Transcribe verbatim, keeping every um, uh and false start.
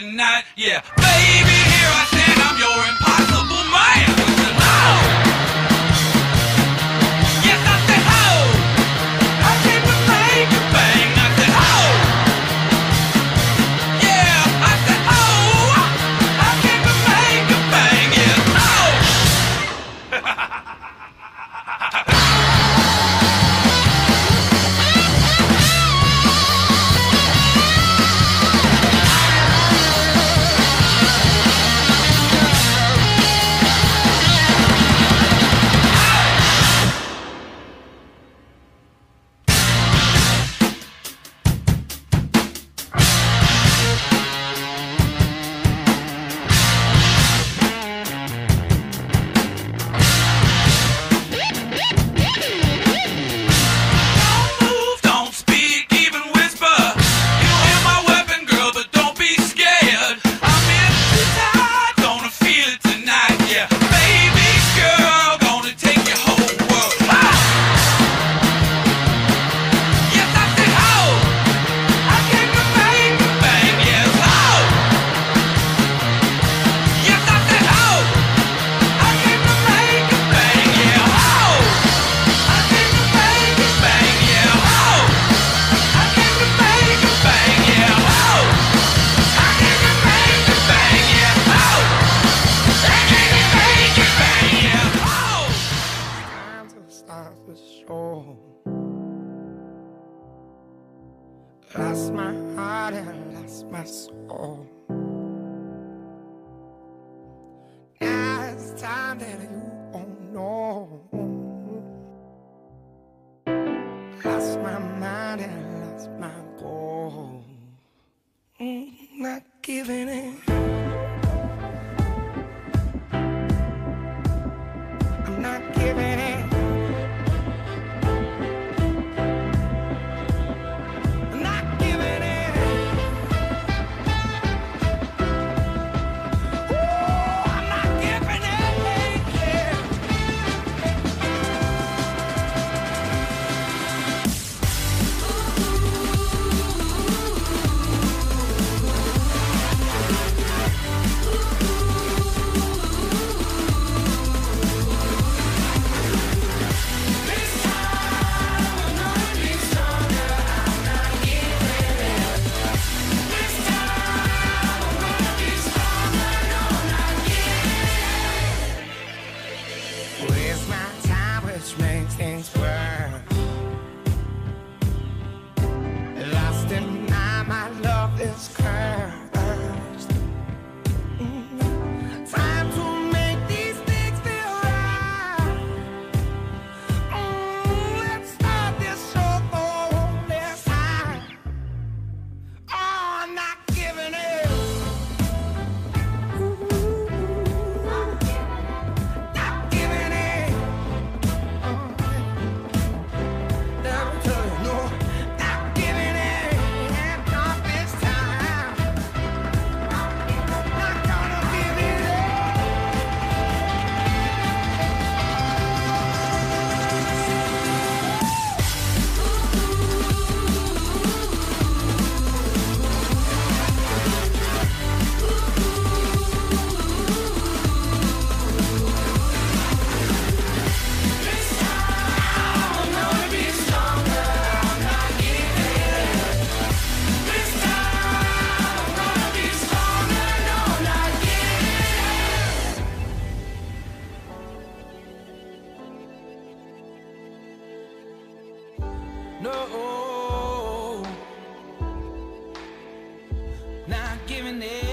tonight. Yeah, baby, here I stand, I'm your impossible man. I said, oh! Yes, I said, oh! I came to make you bang. I said, oh! Yeah, I said, oh! I came to make you bang. Yeah, oh! Lost my heart and lost my soul. Now it's time that you won't know. Lost my mind and lost my goal. Mm, not giving in. I'm not giving in. Makes things worse. Lost in my, my love is cursed. Mm. Time to make these things feel right. Mm. Let's start this show on this high. Oh, I'm not giving it. No, not giving in.